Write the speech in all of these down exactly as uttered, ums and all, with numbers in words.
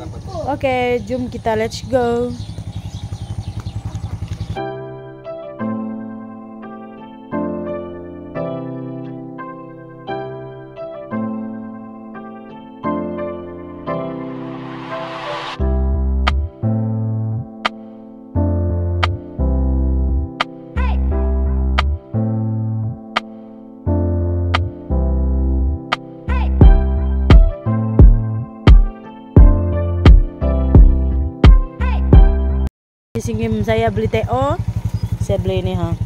Oke, jom kita let's go. Di sini saya beli T O, saya beli ini ha.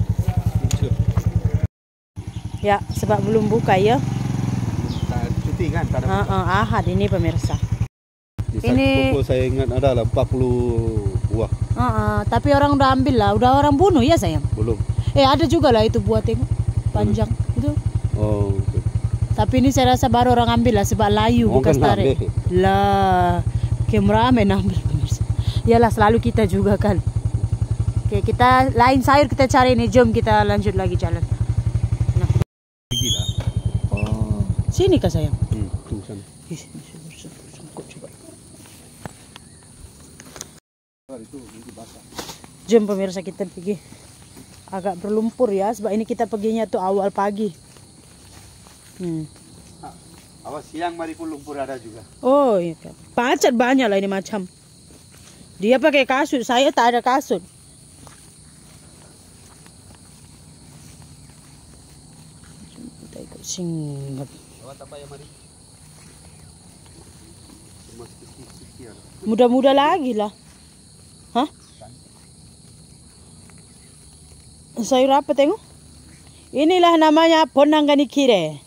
Ya, sebab belum buka ya. Cuti kan? Tak ada uh, uh, Ahad ini pemirsa. Di Ini pukul saya ingat ada lah empat puluh buah. Uh, uh, tapi orang udah ambil lah, udah orang bunuh ya sayang. Belum. Eh ada juga lah itu buah tengok panjang hmm. itu. Oh. Okay. Tapi ini saya rasa baru orang ambil lah sebab layu oh, bekas kan tarik. Lah, kameramen ambil pemirsa. Yalah selalu kita juga kan. Oke, kita lain sayur kita cari nih. Jom kita lanjut lagi jalan. Nah. Gila. Oh, sini kah sayang? Hmm, tuh sana. Ih, sangkut coba. Itu ini basah. Jom pemirsa kita pergi. Agak berlumpur ya, sebab ini kita perginya tuh awal pagi. Hmm. Ah, awas siang mari pun lumpur ada juga. Oh iya, pacat banyak lah ini macam. Dia pakai kasut, saya tak ada kasut. Kita ikut singgap. Muda-muda lagi lah. Hah? Sayur apa tengok? Inilah namanya ponanggani kire.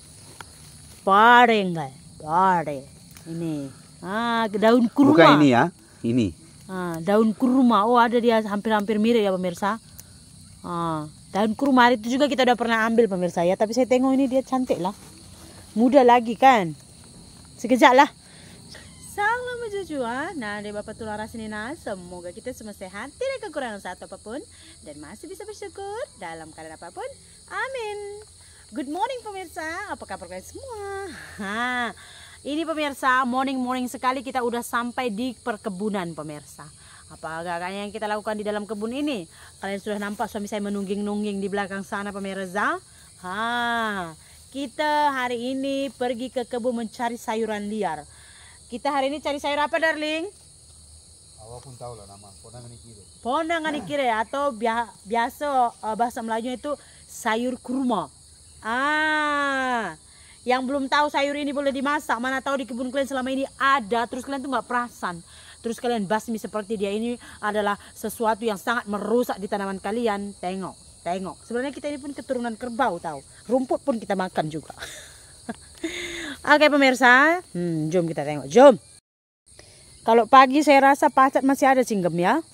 Pare enggak? Pare. Ini. Ah, daun kurma. Bukan ini ya? Ini. Ah, daun kurma. Oh, ada dia hampir-hampir mirip ya pemirsa. Ah, daun kurma itu juga kita udah pernah ambil pemirsa ya. Tapi saya tengok ini dia cantik lah. Muda lagi kan. Sekejap lah. Salam berjujuan. Nah, dari Bapak Tularas ini nah, semoga kita semua sehat, tidak kekurangan satu apapun, dan masih bisa bersyukur dalam keadaan apapun. Amin. Good morning pemirsa. Apa kabar kalian semua? Ha. Ini pemirsa, morning-morning sekali kita udah sampai di perkebunan pemirsa. Apa agak-agaknya yang kita lakukan di dalam kebun ini? Kalian sudah nampak suami saya menungging-nungging di belakang sana pemirsa. Ha, kita hari ini pergi ke kebun mencari sayuran liar. Kita hari ini cari sayur apa darling? Awak pun tahu lah nama, ponanggani kire. Ponanggani kire atau biasa uh, bahasa Melayu itu sayur kurma. Ah. Yang belum tahu sayur ini boleh dimasak, mana tahu di kebun kalian selama ini ada, terus kalian tuh nggak perasan, terus kalian basmi seperti dia. Ini adalah sesuatu yang sangat merusak di tanaman kalian. Tengok, tengok. Sebenarnya kita ini pun keturunan kerbau tahu. Rumput pun kita makan juga. Oke pemirsa, hmm, jom kita tengok, jom. Kalau pagi saya rasa pacat masih ada singgem ya.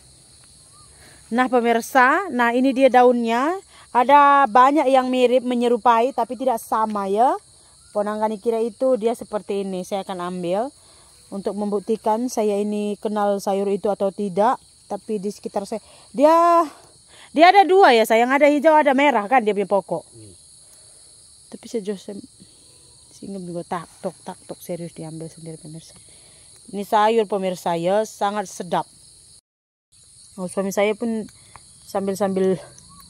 Nah pemirsa, nah ini dia daunnya. Ada banyak yang mirip menyerupai tapi tidak sama ya. Ponanggani kire itu dia seperti ini. Saya akan ambil untuk membuktikan saya ini kenal sayur itu atau tidak. Tapi di sekitar saya dia dia ada dua ya sayang, ada hijau ada merah kan dia punya pokok. Hmm. Tapi sejauh saya singgem juga tak tok tak tok serius diambil sendiri pemirsa. Ini sayur pemirsa ya sangat sedap. Oh, suami saya pun sambil-sambil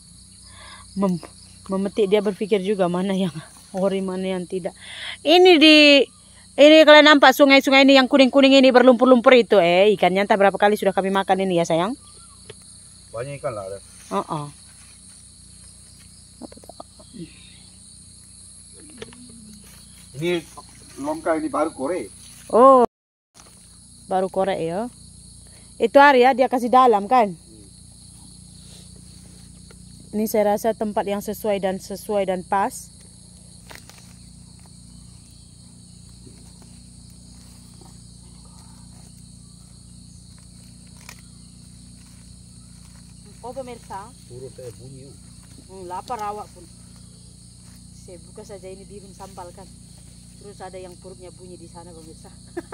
mem memetik, dia berpikir juga mana yang ori mana yang tidak. Ini di ini kalian nampak sungai-sungai ini yang kuning-kuning ini berlumpur-lumpur itu eh ikannya entah berapa kali sudah kami makan ini ya sayang. Banyak ikan lah ada. Oh, oh. Ini longka ini baru korek. Oh. Baru korek ya. Itu hari ya dia kasih dalam kan. Ini saya rasa tempat yang sesuai dan sesuai dan pas. Oh pemirsa, turut saya bunyi. Hmm, lapar awak pun. Saya buka saja ini bihun sambal kan. Terus ada yang perutnya bunyi di sana pemirsa.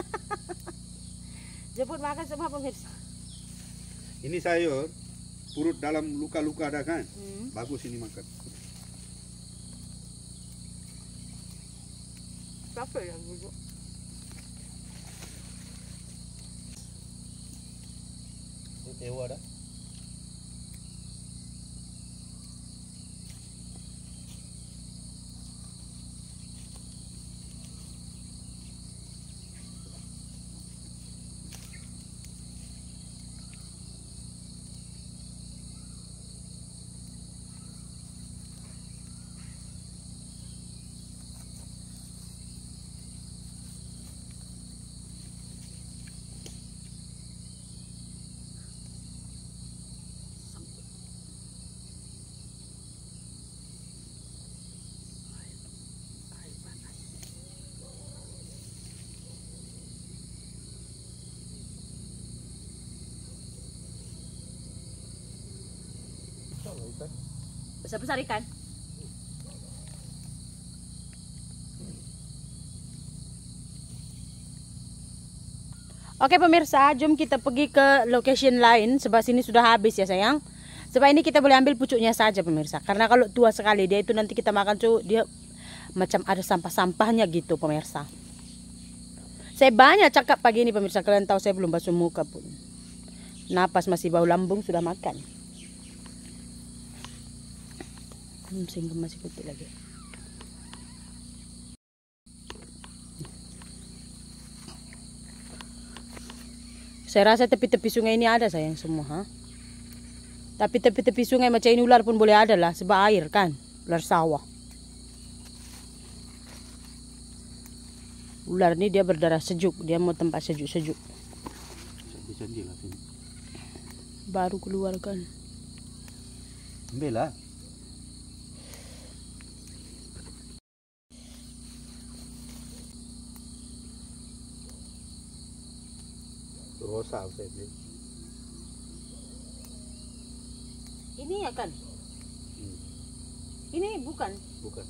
Jemput makan semua pemirsa. Ini sayur perut dalam luka-luka ada kan? Hmm. Bagus ini makan. Apa yang dulu? Tewa dah. Besar-besar ikan. Oke pemirsa, jom kita pergi ke location lain. Sebab sini sudah habis ya sayang. Sebab ini kita boleh ambil pucuknya saja pemirsa. Karena kalau tua sekali dia itu nanti kita makan tuh dia macam ada sampah-sampahnya gitu pemirsa. Saya banyak cakap pagi ini pemirsa. Kalian tahu saya belum basuh muka pun. Napas masih bau lambung sudah makan. Hmm, sehingga masih putih lagi. Saya rasa tepi-tepi sungai ini ada sayang semua, ha? Tapi tepi-tepi sungai macam ini ular pun boleh ada lah, sebab air kan, ular sawah. Ular ini dia berdarah sejuk, dia mau tempat sejuk-sejuk. Baru keluar kan. Ambil lah. Rosa saya beli. Ini ya kan? Hmm. Ini bukan? Bukan.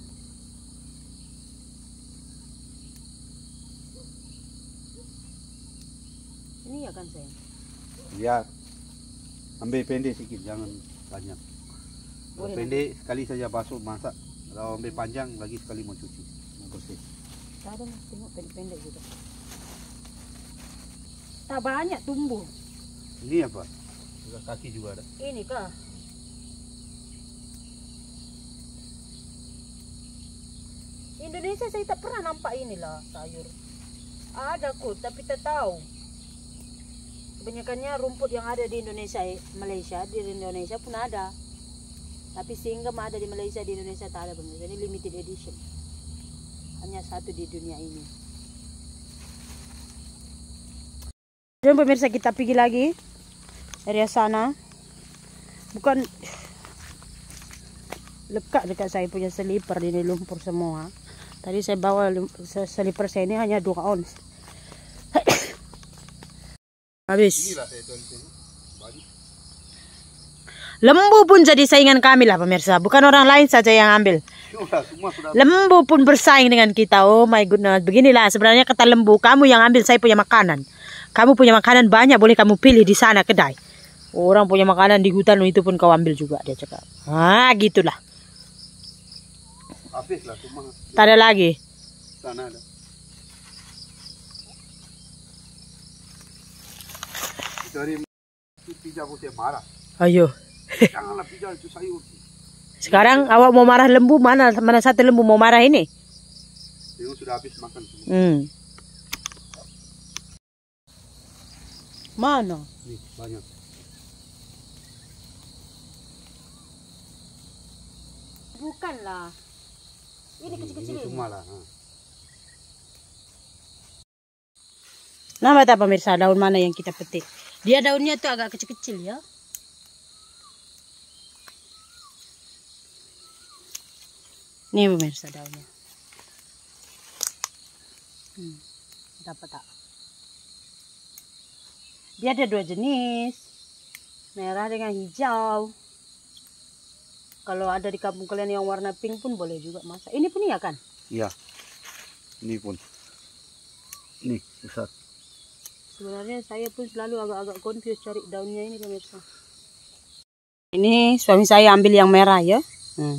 Ini ya kan sayang? Ya. Ambil pendek sikit, jangan banyak. Kalau Boleh pendek nak? Sekali saja basuh masak. Kalau ambil panjang lagi sekali mau cuci, mau bersih. Tak ada, tengok pendek-pendek juga. Tak banyak tumbuh. Ini apa? Juga kaki juga ada. Ini kah? Indonesia saya tak pernah nampak inilah sayur. Ada kok, tapi tak tahu. Kebanyakannya rumput yang ada di Indonesia, Malaysia, di Indonesia pun ada. Tapi singgam ada di Malaysia, di Indonesia tak ada pemirsa. Ini limited edition. Hanya satu di dunia ini. Jom pemirsa kita pergi lagi area sana. Bukan lekat dekat saya punya selipar ini lumpur semua. Tadi saya bawa selipar saya ini hanya dua ons. Habis. Lembu pun jadi saingan kami lah pemirsa. Bukan orang lain saja yang ambil. Lembu pun bersaing dengan kita. Oh my goodness. Beginilah sebenarnya kata lembu. Kamu yang ambil, saya punya makanan. Kamu punya makanan banyak, boleh kamu pilih di sana kedai. Orang punya makanan di hutan itu pun kau ambil juga, dia cakap. Ah, gitulah. Habislah cuma. Tak ada lagi. Sana ada. Dari pijak pun saya marah. Ayo. Janganlah pijak itu sayur. Sekarang awak mau marah lembu, mana mana satu lembu mau marah ini? Ini sudah habis makan semua. Hmm. Mana? Nih, banyak. Bukanlah. Ini kecil-kecil ini. Semua lah. Ha. Nama tak pemirsa daun mana yang kita petik? Dia daunnya tuh agak kecil-kecil ya. Nih pemirsa daunnya. Hmm, dapat tak? Dia ada dua jenis, merah dengan hijau. Kalau ada di kampung kalian yang warna pink pun boleh juga masak. Ini pun iya kan? Iya. Ini pun. Ini besar. Sebenarnya saya pun selalu agak-agak confused cari daunnya ini pemirsa. Ini suami saya ambil yang merah ya. Hmm.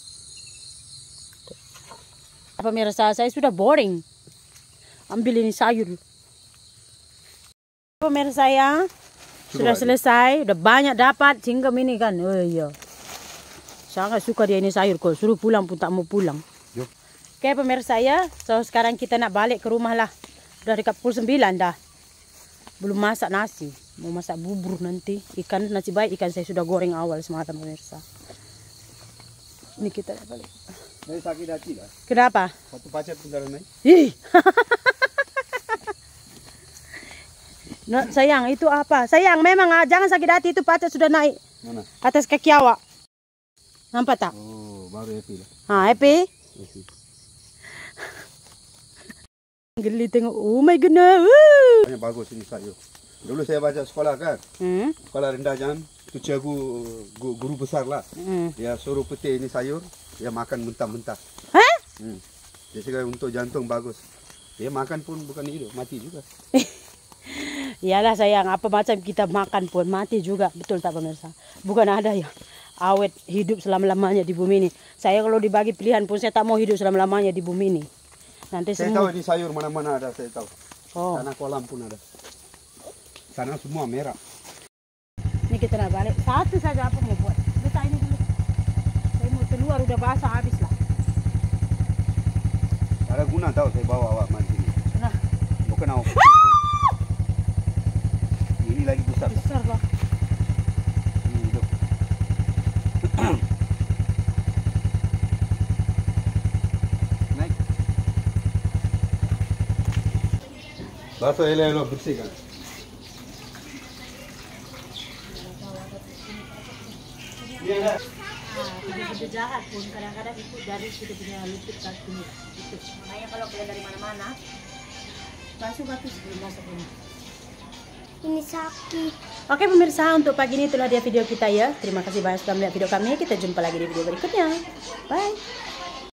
Pemirsa, saya sudah boring ambil ini sayur. Pemirsa ya, Sudah selesai, udah banyak dapat singkem ini kan. Oh iya. Sangat suka dia ini sayur kok. Suruh pulang pun tak mau pulang. Yuk. Oke pemirsa ya. So sekarang kita nak balik ke rumah lah. Udah dekat pukul sembilan dah. Belum masak nasi. Mau masak bubur nanti. Ikan nasi baik. Ikan saya sudah goreng awal semalam pemirsa. Ini kita balik. Saya sakit hati lah. Kenapa? Satu pacar pun dalam naik. Ih. No, sayang itu apa? Sayang memang ah, jangan sakit hati, itu pacar sudah naik. Mana? Atas kaki awak. Nampak tak? Oh, baru happy lah. Ah, happy? Happy. Geli tengok. Oh my goodness. Woo. Banyak bagus ini sayur. Dulu saya baca sekolah kan. Hmm. Sekolah rendah jam. Itu cikgu gu- guru besar lah. Hmm. Dia suruh peti ini sayur. Dia makan mentah-mentah. Hah? Hmm. Dia cakap untuk jantung bagus. Dia makan pun bukan hidup, mati juga. Iyalah sayang, apa macam kita makan pun mati juga. Betul tak pemirsa? Bukan ada yang awet hidup selama-lamanya di bumi ini. Saya kalau dibagi pilihan pun saya tak mau hidup selama-lamanya di bumi ini. Nanti Saya semua... tahu ini sayur mana-mana ada, saya tahu. Oh. Sana kolam pun ada. Sana semua merah. Ini kita nak balik. Satu saja apa mau buat. Letak ini dulu. Saya mau keluar udah basah habis lah. Ada guna tahu saya bawa awak mari sini. Nah, Bukan awak. Ini lagi besar. besar lah. Ini hidup. Naik. Basuh elok-elok bersihkan. Iya enggak? Ide-ide jahat pun kadang-kadang itu dari kita punya lutut kaki ini. Itu. Makanya kalau kalian dari mana-mana, basuh batu sebelum masuk ini. Ini sakit. Oke pemirsa, untuk pagi ini itulah dia video kita ya. Terima kasih banyak sudah melihat video kami. Kita jumpa lagi di video berikutnya. Bye.